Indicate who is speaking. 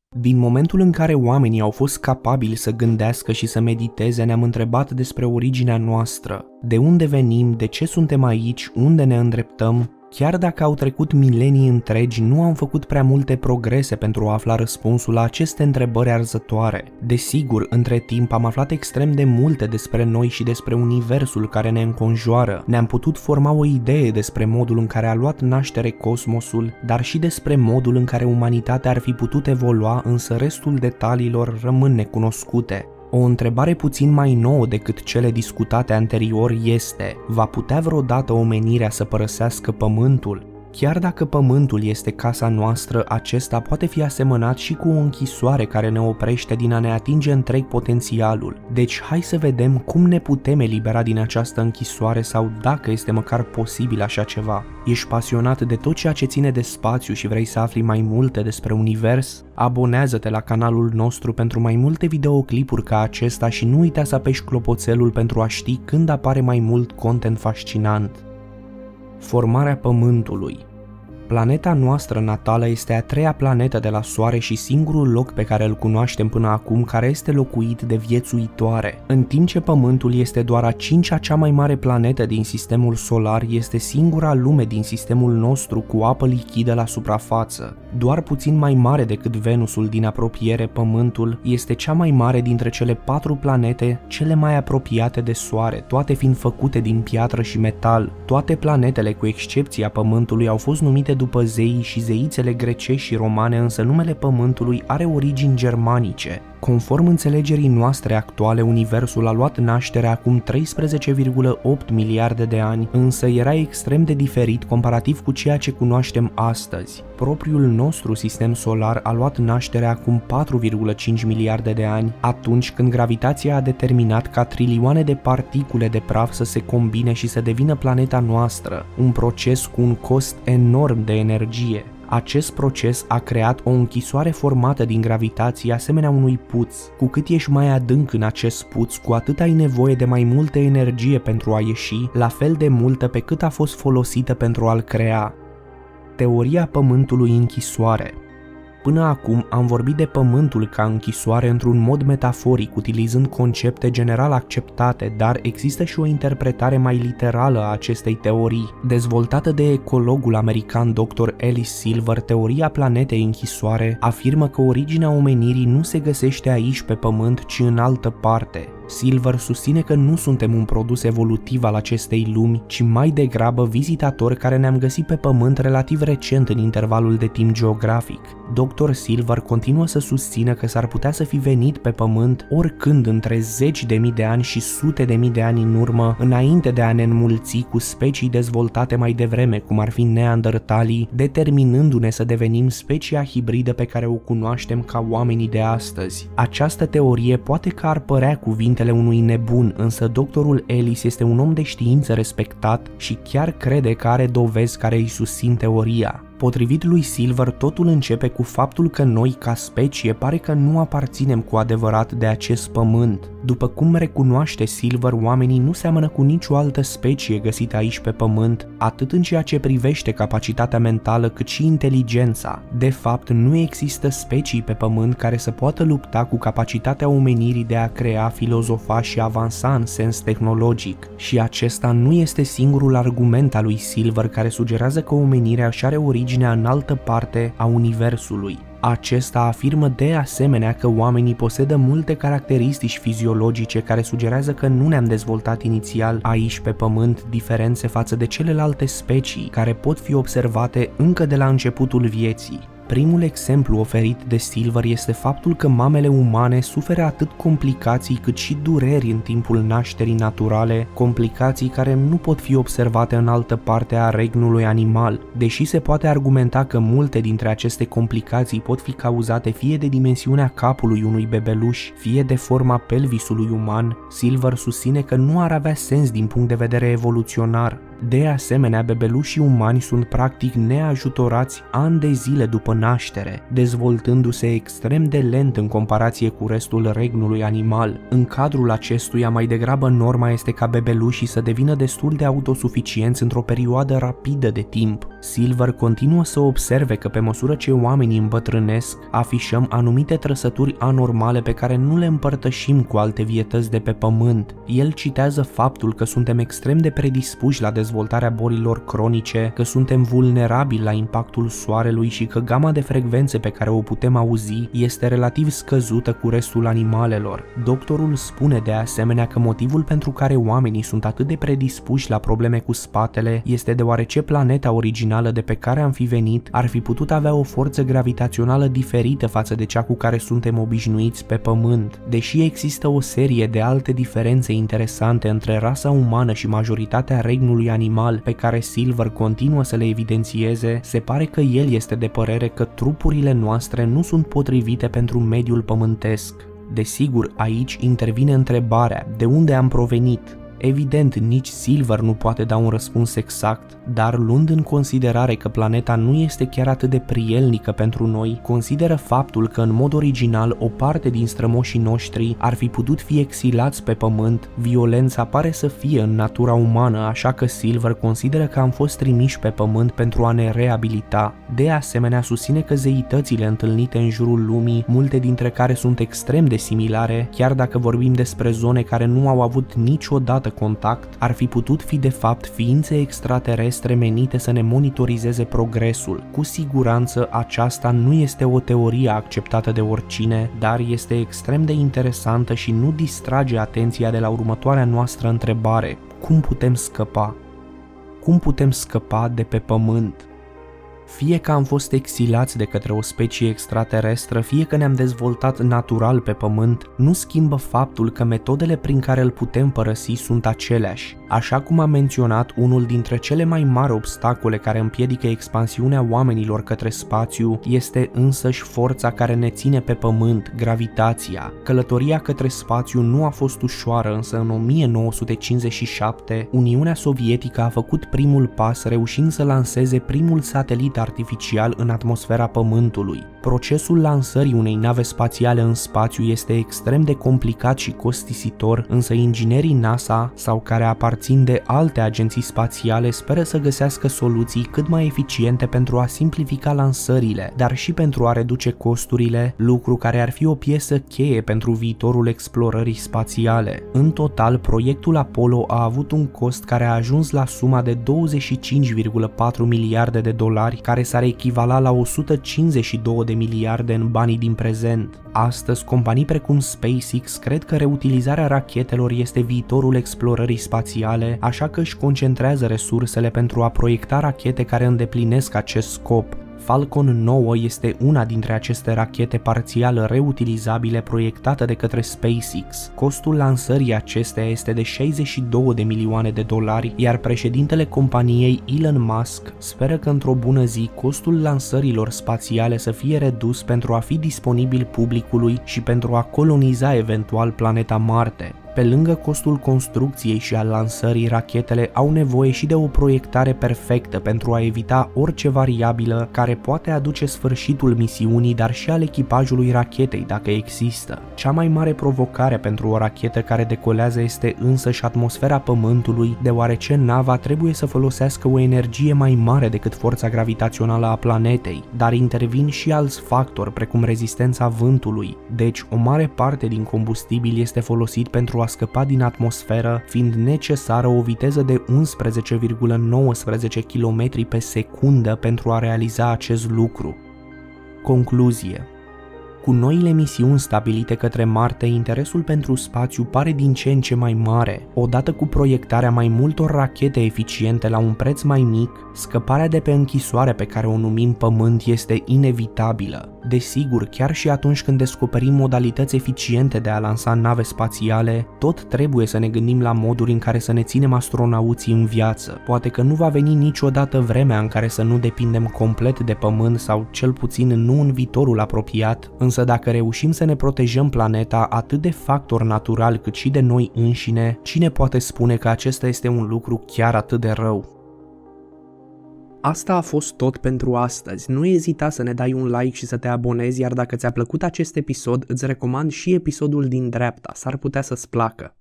Speaker 1: Din momentul în care oamenii au fost capabili să gândească și să mediteze, ne-am întrebat despre originea noastră, de unde venim, de ce suntem aici, unde ne îndreptăm. Chiar dacă au trecut milenii întregi, nu am făcut prea multe progrese pentru a afla răspunsul la aceste întrebări arzătoare. Desigur, între timp am aflat extrem de multe despre noi și despre universul care ne înconjoară. Ne-am putut forma o idee despre modul în care a luat naștere cosmosul, dar și despre modul în care umanitatea ar fi putut evolua, însă restul detaliilor rămân necunoscute. O întrebare puțin mai nouă decât cele discutate anterior este: va putea vreodată omenirea să părăsească Pământul? Chiar dacă Pământul este casa noastră, acesta poate fi asemănat și cu o închisoare care ne oprește din a ne atinge întreg potențialul. Deci hai să vedem cum ne putem elibera din această închisoare sau dacă este măcar posibil așa ceva. Ești pasionat de tot ceea ce ține de spațiu și vrei să afli mai multe despre univers? Abonează-te la canalul nostru pentru mai multe videoclipuri ca acesta și nu uita să apeși clopoțelul pentru a ști când apare mai mult content fascinant. Formarea Pământului. Planeta noastră natală este a treia planetă de la Soare și singurul loc pe care îl cunoaștem până acum care este locuit de viețuitoare. În timp ce Pământul este doar a cincea cea mai mare planetă din sistemul solar, este singura lume din sistemul nostru cu apă lichidă la suprafață. Doar puțin mai mare decât Venusul din apropiere, Pământul este cea mai mare dintre cele 4 planete cele mai apropiate de Soare, toate fiind făcute din piatră și metal. Toate planetele, cu excepția Pământului, au fost numite după zeii și zeițele grecești și romane, însă numele Pământului are origini germanice. Conform înțelegerii noastre actuale, Universul a luat naștere acum 13,8 miliarde de ani, însă era extrem de diferit comparativ cu ceea ce cunoaștem astăzi. Propriul nostru sistem solar a luat naștere acum 4,5 miliarde de ani, atunci când gravitația a determinat ca trilioane de particule de praf să se combine și să devină planeta noastră, un proces cu un cost enorm de energie. Acest proces a creat o închisoare formată din gravitație asemenea unui puț. Cu cât ești mai adânc în acest puț, cu atât ai nevoie de mai multă energie pentru a ieși, la fel de multă pe cât a fost folosită pentru a-l crea. Teoria Pământului închisoare. Până acum am vorbit de Pământul ca închisoare într-un mod metaforic, utilizând concepte general acceptate, dar există și o interpretare mai literală a acestei teorii. Dezvoltată de ecologul american Dr. Ellis Silver, teoria planetei închisoare afirmă că originea omenirii nu se găsește aici pe Pământ, ci în altă parte. Silver susține că nu suntem un produs evolutiv al acestei lumi, ci mai degrabă vizitatori care ne-am găsit pe Pământ relativ recent în intervalul de timp geografic. Dr. Silver continuă să susțină că s-ar putea să fi venit pe Pământ oricând între zeci de mii de ani și sute de mii de ani în urmă, înainte de a ne înmulți cu specii dezvoltate mai devreme, cum ar fi neandertalii, determinându-ne să devenim specia hibridă pe care o cunoaștem ca oamenii de astăzi. Această teorie poate că ar părea cuvintele unui nebun, însă doctorul Ellis este un om de știință respectat și chiar crede că are dovezi care îi susțin teoria. Potrivit lui Silver, totul începe cu faptul că noi, ca specie, pare că nu aparținem cu adevărat de acest pământ. După cum recunoaște Silver, oamenii nu seamănă cu nicio altă specie găsită aici pe pământ, atât în ceea ce privește capacitatea mentală cât și inteligența. De fapt, nu există specii pe pământ care să poată lupta cu capacitatea omenirii de a crea, filozofa și avansa în sens tehnologic. Și acesta nu este singurul argument al lui Silver care sugerează că omenirea își are originea în altă parte a universului. Acesta afirmă de asemenea că oamenii posedă multe caracteristici fiziologice care sugerează că nu ne-am dezvoltat inițial aici pe pământ diferențe față de celelalte specii care pot fi observate încă de la începutul vieții. Primul exemplu oferit de Silver este faptul că mamele umane suferă atât complicații cât și dureri în timpul nașterii naturale, complicații care nu pot fi observate în altă parte a regnului animal. Deși se poate argumenta că multe dintre aceste complicații pot fi cauzate fie de dimensiunea capului unui bebeluș, fie de forma pelvisului uman, Silver susține că nu ar avea sens din punct de vedere evoluționar. De asemenea, bebelușii umani sunt practic neajutorați ani de zile după naștere, dezvoltându-se extrem de lent în comparație cu restul regnului animal. În cadrul acestuia, mai degrabă norma este ca bebelușii să devină destul de autosuficienți într-o perioadă rapidă de timp. Silver continuă să observe că pe măsură ce oamenii îmbătrânesc, afișăm anumite trăsături anormale pe care nu le împărtășim cu alte vietăți de pe pământ. El citează faptul că suntem extrem de predispuși la dezvoltarea bolilor cronice, că suntem vulnerabili la impactul soarelui și că gama de frecvențe pe care o putem auzi este relativ scăzută cu restul animalelor. Doctorul spune de asemenea că motivul pentru care oamenii sunt atât de predispuși la probleme cu spatele este deoarece planeta originală de pe care am fi venit ar fi putut avea o forță gravitațională diferită față de cea cu care suntem obișnuiți pe pământ. Deși există o serie de alte diferențe interesante între rasa umană și majoritatea regnului animal pe care Silver continuă să le evidențieze, se pare că el este de părere că trupurile noastre nu sunt potrivite pentru mediul pământesc. Desigur, aici intervine întrebarea: de unde am provenit? Evident, nici Silver nu poate da un răspuns exact, dar luând în considerare că planeta nu este chiar atât de prielnică pentru noi, consideră faptul că în mod original o parte din strămoșii noștri ar fi putut fi exilați pe pământ. Violența pare să fie în natura umană, așa că Silver consideră că am fost trimiși pe pământ pentru a ne reabilita. De asemenea, susține că zeitățile întâlnite în jurul lumii, multe dintre care sunt extrem de similare, chiar dacă vorbim despre zone care nu au avut niciodată contact, ar fi putut fi de fapt ființe extraterestre menite să ne monitorizeze progresul. Cu siguranță aceasta nu este o teorie acceptată de oricine, dar este extrem de interesantă și nu distrage atenția de la următoarea noastră întrebare: cum putem scăpa? Cum putem scăpa de pe pământ? Fie că am fost exilați de către o specie extraterestră, fie că ne-am dezvoltat natural pe pământ, nu schimbă faptul că metodele prin care îl putem părăsi sunt aceleași. Așa cum am menționat, unul dintre cele mai mari obstacole care împiedică expansiunea oamenilor către spațiu este însăși forța care ne ține pe pământ, gravitația. Călătoria către spațiu nu a fost ușoară, însă în 1957, Uniunea Sovietică a făcut primul pas, reușind să lanseze primul satelit artificial în atmosfera Pământului. Procesul lansării unei nave spațiale în spațiu este extrem de complicat și costisitor, însă inginerii NASA sau care aparțin de alte agenții spațiale speră să găsească soluții cât mai eficiente pentru a simplifica lansările, dar și pentru a reduce costurile, lucru care ar fi o piesă cheie pentru viitorul explorării spațiale. În total, proiectul Apollo a avut un cost care a ajuns la suma de 25,4 miliarde de dolari, care s-ar echivala la 152 de miliarde în banii din prezent. Astăzi, companii precum SpaceX cred că reutilizarea rachetelor este viitorul explorării spațiale, așa că își concentrează resursele pentru a proiecta rachete care îndeplinesc acest scop. Falcon 9 este una dintre aceste rachete parțial reutilizabile proiectate de către SpaceX. Costul lansării acesteia este de 62 de milioane de dolari, iar președintele companiei Elon Musk speră că într-o bună zi costul lansărilor spațiale să fie redus pentru a fi disponibil publicului și pentru a coloniza eventual planeta Marte. Pe lângă costul construcției și al lansării, rachetele au nevoie și de o proiectare perfectă pentru a evita orice variabilă care poate aduce sfârșitul misiunii, dar și al echipajului rachetei dacă există. Cea mai mare provocare pentru o rachetă care decolează este însăși atmosfera Pământului, deoarece nava trebuie să folosească o energie mai mare decât forța gravitațională a planetei, dar intervin și alți factori precum rezistența vântului, deci o mare parte din combustibil este folosit pentru a scăpa din atmosferă, fiind necesară o viteză de 11,19 km pe secundă pentru a realiza acest lucru. Concluzie: cu noile misiuni stabilite către Marte, interesul pentru spațiu pare din ce în ce mai mare. Odată cu proiectarea mai multor rachete eficiente la un preț mai mic, scăparea de pe închisoare pe care o numim Pământ este inevitabilă. Desigur, chiar și atunci când descoperim modalități eficiente de a lansa nave spațiale, tot trebuie să ne gândim la moduri în care să ne ținem astronauții în viață. Poate că nu va veni niciodată vremea în care să nu depindem complet de Pământ sau cel puțin nu în viitorul apropiat, însă dacă reușim să ne protejăm planeta atât de factor natural cât și de noi înșine, cine poate spune că acesta este un lucru chiar atât de rău? Asta a fost tot pentru astăzi. Nu ezita să ne dai un like și să te abonezi, iar dacă ți-a plăcut acest episod, îți recomand și episodul din dreapta, s-ar putea să-ți placă.